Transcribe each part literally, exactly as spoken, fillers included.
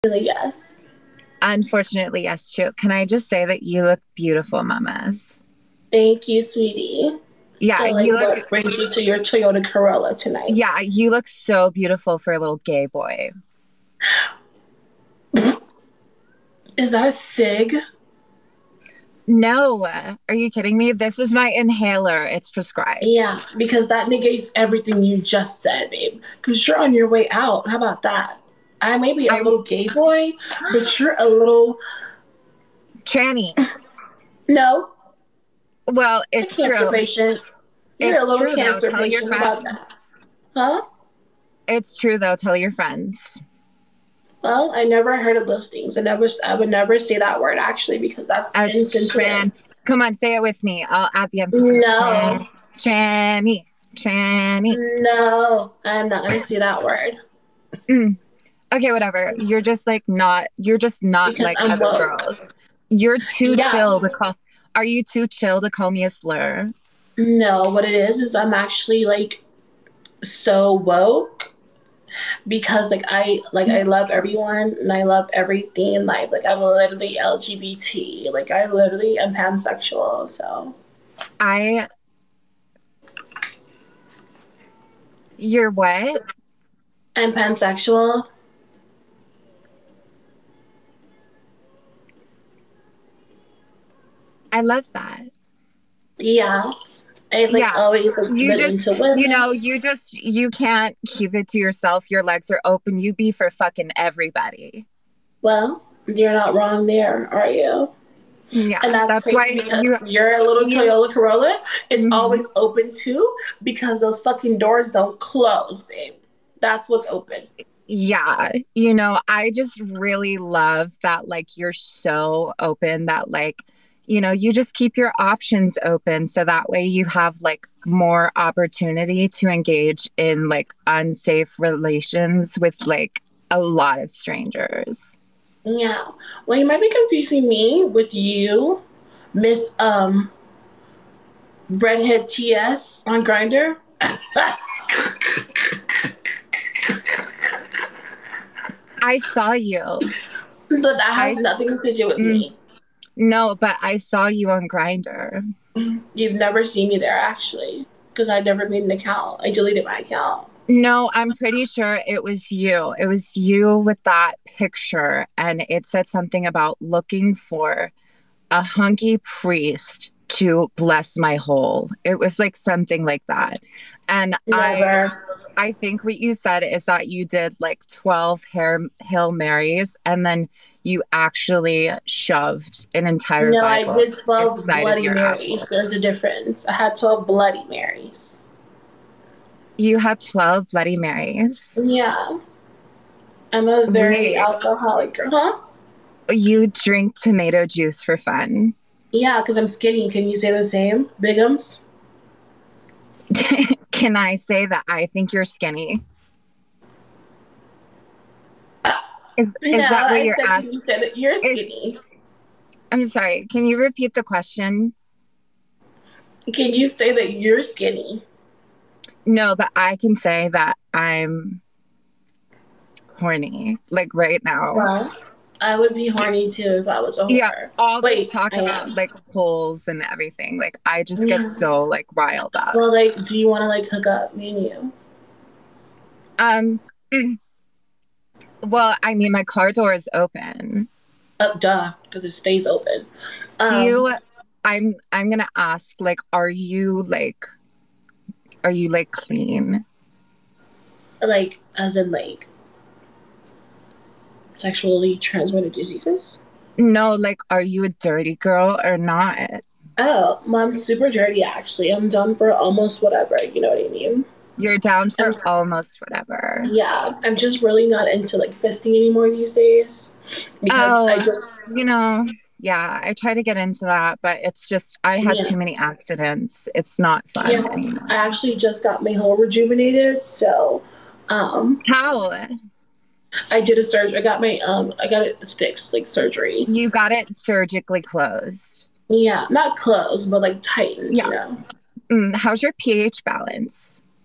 Really, yes. Unfortunately, yes, true. Can I just say that you look beautiful, mamas? Thank you, sweetie. Yeah, So, like, you look, what brings you to your Toyota Corolla tonight? yeah, you look so beautiful for a little gay boy. Is that a cig? No, are you kidding me? This is my inhaler. It's prescribed. Yeah, because that negates everything you just said, babe. Because you're on your way out. How about that? I may be a I'm little gay boy, but you're a little. tranny. No, Well, a it's cancer true. patient. You're a It's little true, though. cancer Tell your patient. How about that? friends. Huh? It's true, though. Tell your friends. Well, I never heard of those things. I never, I would never say that word actually because that's A insensitive. tran. Come on, say it with me. I'll add the emphasis. No, Tran. Tranny. Tranny. no, I'm not gonna say that word Mm. Okay, whatever. You're just like not, you're just not because like I'm other woke. girls. You're too Yeah, chill to call. Are you too chill to call me a slur? no, what it is is I'm actually like so woke because like I like I love everyone and I love everything in life. Like I'm literally L G B T. Like I literally am pansexual. So I, you're what? I'm pansexual. I love that. Yeah, I like Yeah. always like You been just, into you women. know, you just, you can't keep it to yourself. Your legs are open. You be for fucking everybody. Well, you're not wrong there, are you? And Yeah. that's That's crazy why because you, your little you, Toyota Corolla is mhm. always open too because those fucking doors don't close, babe. That's what's open. Yeah, you know, I just really love that, like, you're so open that, like, you know, you just keep your options open so that way you have, like, more opportunity to engage in, like, unsafe relations with, like, a lot of strangers. Yeah. Well, you might be confusing me with you, Miss um Redhead T S on Grinder. I saw you. But that I, has nothing to do with mm, me. no, but I saw you on Grinder. You've never seen me there actually. Because I never made an account. I deleted my account. No, I'm pretty sure it was you. It was you with that picture, and it said something about looking for a hunky priest to bless my hole. It was like something like that. And I Never. I think what you said is that you did like twelve hair, Hail Marys and then you actually shoved an entire No, I Bible did twelve inside of Bloody your Marys. asshole. There's a difference. I had twelve Bloody Marys. You had twelve Bloody Marys. Yeah. I'm a very Wait, alcoholic girl. Huh? you drink tomato juice for fun. Yeah, because I'm skinny. Can you say the same? Bigums? Can I say that I think you're skinny? Is No, is that what I you're said, can you asking? say that you're Is skinny? I'm sorry. Can you repeat the question? Can you say that you're skinny? No, but I can say that I'm horny, like right now. Well, I would be horny too if I was a Yeah, whore. all this Wait, talk I about am. like holes and everything, like I just get Yeah. so like riled up. Well, like, do you want to like hook up, me and you? Um, well, I mean, my car door is open. Up, duh, because it stays open. Do Um, you? I'm I'm gonna ask, like, are you like, are you like clean? like, as in like sexually transmitted diseases. No, like, are you a dirty girl or not? Oh, mom's super dirty. Actually, I'm done for almost whatever. You know what I mean? You're down I'm for almost whatever. Yeah, I'm just really not into like fisting anymore these days because I Oh, just you know, yeah, I try to get into that, but it's just I had yeah too many accidents. It's not yeah fun I anymore. actually just got my whole rejuvenated. So um How? I did a surgery. I got my um I got it fixed like surgery. You got it surgically closed. Yeah, not closed but like tightened. You Yeah. know. Mm, how's your pH balance?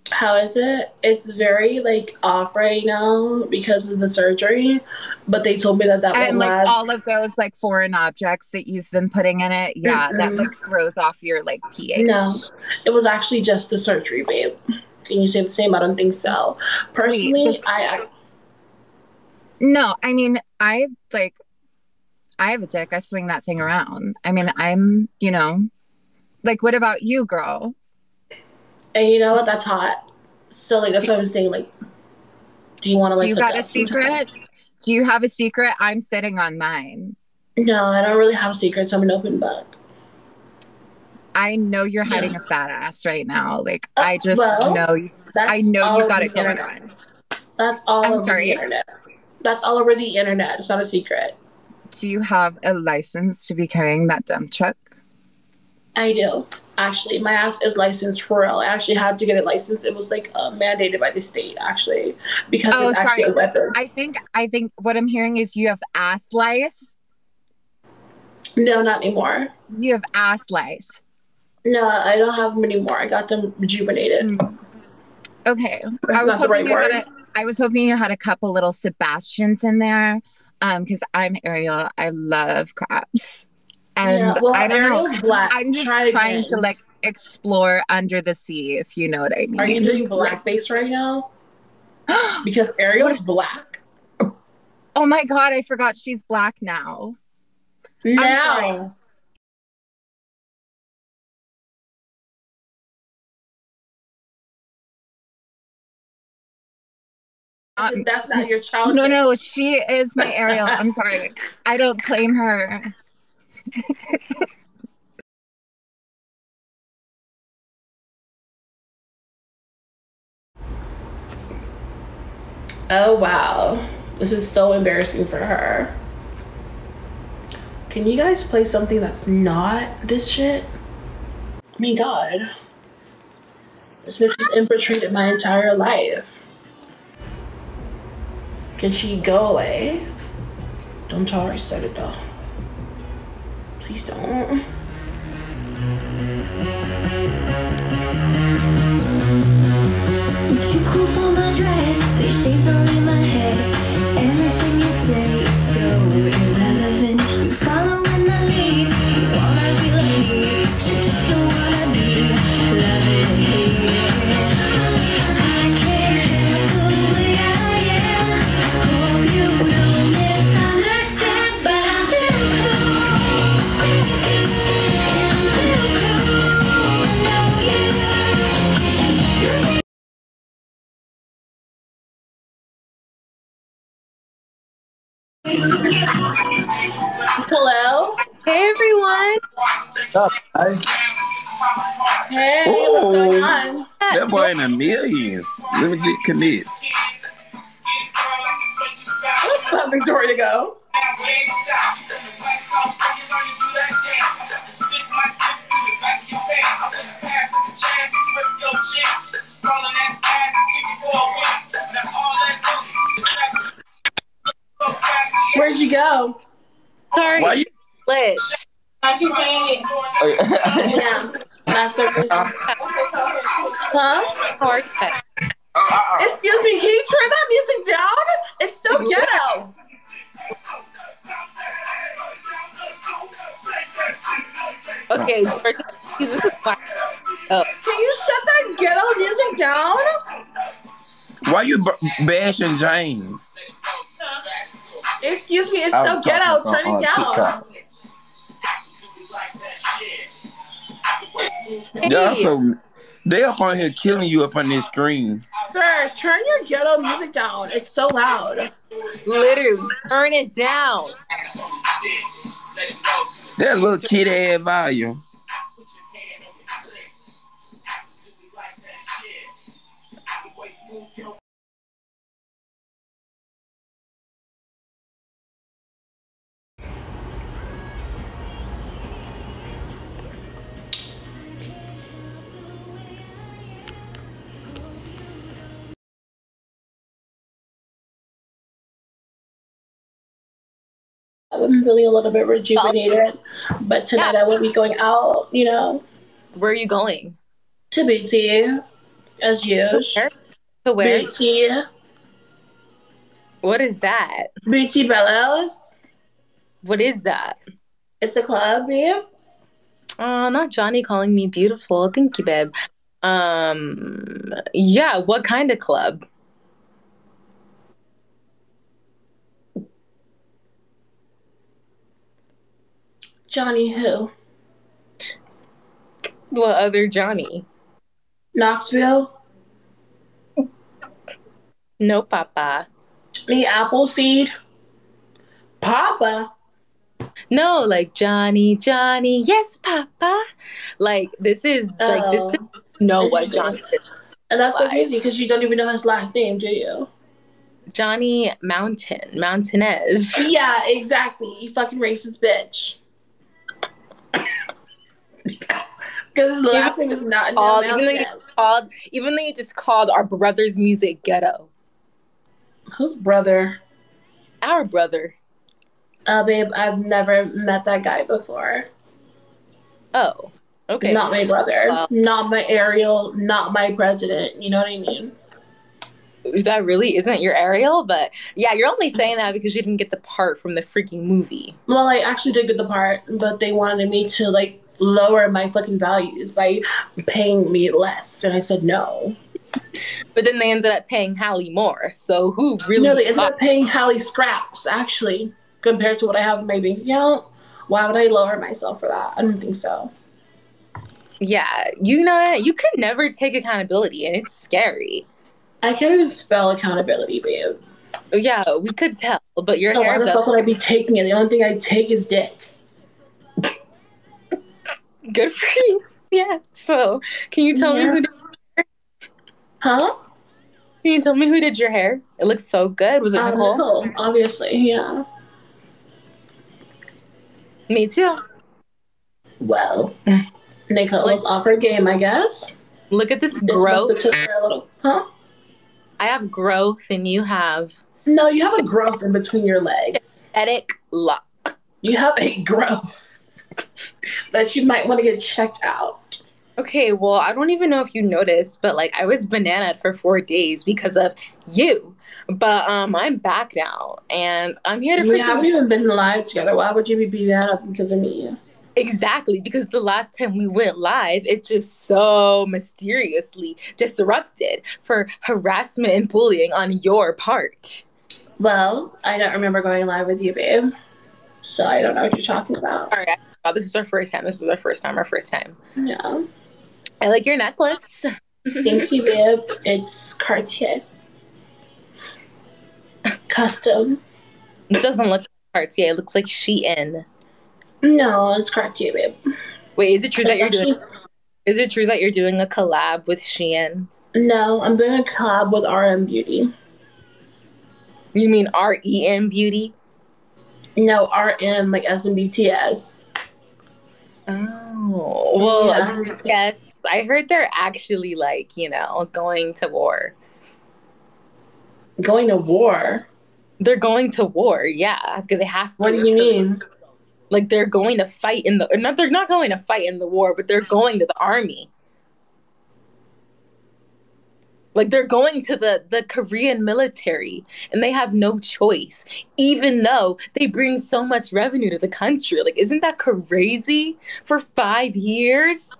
How is it? It's very like off right now because of the surgery, but they told me that that And won't like last. all of those like foreign objects that you've been putting in it, yeah, that Mm-mm. like throws off your like No, pH. it was actually just the surgery, babe. Can you say the same? I don't think so. Wait, Personally, this I, I no, I mean, I like I have a dick. I swing that thing around. I mean, I'm, you know, like what about you, girl? and you know what? That's hot. So like that's Do, what I'm saying. Like, do you want to do like you hook got a up sometime? secret? Do you have a secret? I'm sitting on mine. No, I don't really have secrets. I'm an open book. I know you're Yeah. hiding a fat ass right now. Like Uh, I just well, know I that's know you all over got the it going internet. on. That's all I'm over the sorry. internet. That's all over the internet. It's not a secret. Do you have a license to be carrying that dump truck? I do. Actually, my ass is licensed for real. I actually had to get it licensed. It was like uh, mandated by the state, actually, because Oh, it's actually sorry. a weapon. I think I think what I'm hearing is you have ass lice. No, not anymore. You have ass lice. No, I don't have them anymore. I got them rejuvenated. Mm. Okay. That's I was not the hoping right you had word. a I was hoping you had a couple little Sebastians in there. Um, because I'm Ariel. I love crabs. Yeah, And well, I don't know. Ariel's black. I'm just Try trying to again. like explore under the sea, if you know what I Are you mean. doing Like, blackface right now? Because what? Ariel's black. Oh my God, I forgot she's black now. I'm sorry. Now. Um, That's not your no, childhood. no, she is my Ariel. I'm sorry. I don't claim her. Oh, wow. This is so embarrassing for her. Can you guys play something that's not this shit? Oh my God. This bitch has infiltrated my entire life. Can she go away? Don't tell her I said it though. Please don't. Too cool for my dress, cliches all in my head. Everything you say is so irrelevant. You follow when I lead, you wanna be like me, you just don't wanna be love it or hate it. I can't help the way I am. Hope you don't misunderstand, but I'm too cool. I'm too cool. I know you. Hello? Hey everyone! What's up, guys? Hey, what's going on? That boy in the millions. Let me get connected. Let Victoria go. Where'd you go? Sorry, Why you? lit. Yeah, that's so good. Huh? Hard cut. Excuse me, can you turn that music down? It's so ghetto. Okay, George, this is fine. Oh, Can you shut that ghetto music down? Why you b- bashing James? Excuse me, it's I so was ghetto. talking Turn on- it on down. hey, Y'all so they up on here killing you up on this screen. Sir, turn your ghetto music down. It's so loud. literally, turn it down. That little kid ass volume. I'm feeling a little bit rejuvenated, but tonight Yeah. I will be going out, you know, Where are you going? to B T. as To usual. where? To where? Bootsy. What is that? Bootsy Bellows. What is that? It's a club, babe. Oh, not Johnny calling me beautiful. Thank you, babe. Um, yeah, what kind of club? Johnny who? What other Johnny? Knoxville. No, Papa. Johnny Appleseed. Papa. No, like Johnny, Johnny, yes, Papa. Like this is like this is Oh, know what interesting. Johnny is And that's so like. crazy because you don't even know his last name, do you? Johnny Mountain, Mountainez. Yeah, exactly. You fucking racist bitch. Because his last name is not Called, no even though you Mountain. just called, even though you just called our brother's music ghetto. Whose brother? Our brother. Uh, babe, I've never met that guy before. Oh, okay. Not my brother. Well, Not my Ariel. Not my president. You know what I mean? that really isn't your Ariel, but yeah, you're only saying that because you didn't get the part from the freaking movie. Well, I actually did get the part, but they wanted me to, like, lower my fucking values by paying me less. And I said no. But then they ended up paying Hallie more. So who really? No, they ended thought- up paying Hallie scraps, actually, compared to what I have in my bank account. Why would I lower myself for that? I don't think so. Yeah, you know what? You could never take accountability, and it's scary. I can't even spell accountability, babe. Yeah, we could tell, but your So why hair the does. fuck would I be taking it? The only thing I take is dick. Good for you. Yeah. So, can you tell Yeah. me who? Did, Huh? can you tell me who did your hair? It looks so good. Was it Um, Nicole? Nicole, obviously, yeah. Me too. Well, Nicole Like- was off her game, I guess. Look at this It's growth. must have took her a little. Huh? I have growth, and you have No, you have a growth in between your legs. aesthetic look. You have a growth that you might want to get checked out. Okay, well, I don't even know if you noticed, but like I was bananaed for four days because of you. But um, I'm back now, and I'm here to We haven't freaking even been live together. Why would you be beating that up because of me? exactly because the last time we went live, it just so mysteriously disrupted for harassment and bullying on your part. Well, I don't remember going live with you, babe. So I don't know what you're talking about. All right, oh, this is our first time. This is our first time. Our first time. Yeah. I like your necklace. Thank you, babe. It's Cartier. Custom. It doesn't look like Cartier. It looks like Shein. No, it's Cartier, babe. Wait, is it true that It's you're doing? actually- Is it true that you're doing a collab with Shein? No, I'm doing a collab with R M Beauty. You mean R E M Beauty? No, R M, like as in B T S. Oh, well, Yeah. yes. I heard they're actually like, you know, going to war. Going to war? They're going to war, yeah. They have to. What do you mean? Like they're going to fight in the, or not, they're not going to fight in the war, but they're going to the army. Like they're going to the, the Korean military and they have no choice, even though they bring so much revenue to the country. Like, isn't that crazy? For five years?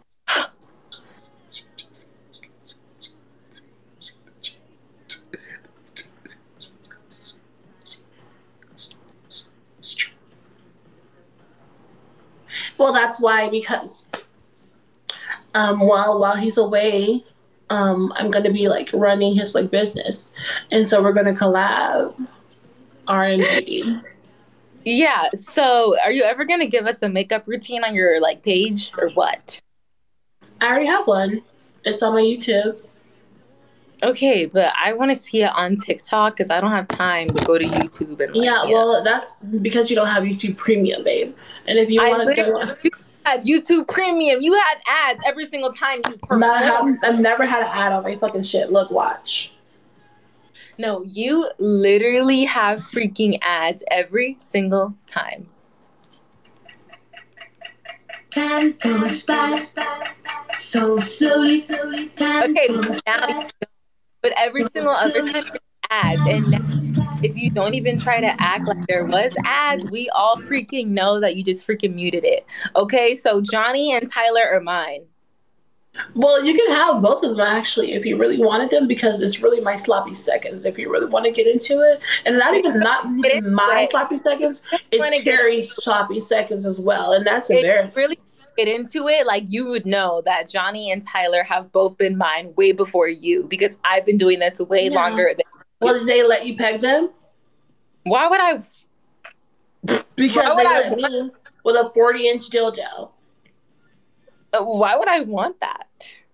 Well, that's why, because um, while while he's away, um, I'm gonna be like running his like business, and so we're gonna collab R and B. Yeah. So, are you ever gonna give us a makeup routine on your like page or what? I already have one. It's on my YouTube. Okay, but I want to see it on TikTok because I don't have time to go to YouTube and like, Yeah, you know. well, that's because you don't have YouTube Premium, babe. And if you I want to go, literally have YouTube Premium. You have ads every single time you I'm not, I perform. haven't, I've never had an ad on my fucking shit. Look, watch. No, you literally have freaking ads every single time. Time goes by, So slowly, slowly, time Okay, goes now you by. don't. But every single other time there's ads, and now if you don't even try to act like there was ads, we all freaking know that you just freaking muted it. Okay, so Johnny and Tyler are mine. Well, you can have both of them actually if you really wanted them, because it's really my sloppy seconds if you really want to get into it. And not even not Get even into my it. sloppy seconds, wanna it's get Sherry's sloppy seconds as well. And that's If you embarrassing. really get into it, like you would know that Johnny and Tyler have both been mine way before you, because I've been doing this way Yeah. longer than. Well, did they let you peg them? Why would I? Because Why would they I let me with a forty inch dildo. uh, Why would I want that?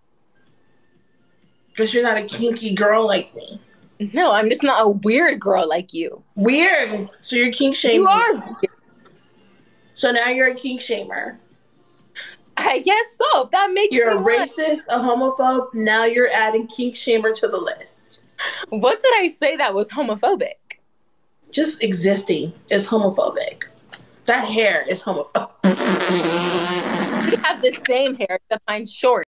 Because you're not a kinky girl like me. No, I'm just not a weird girl like you. Weird. So you're kink shaming. You are. me. So now you're a kink shamer. I guess so. If that makes You're a me want- racist, a homophobe. Now you're adding kink shamer to the list. What did I say that was homophobic? Just existing is homophobic. That hair is homophobic. We have the same hair, except mine's short.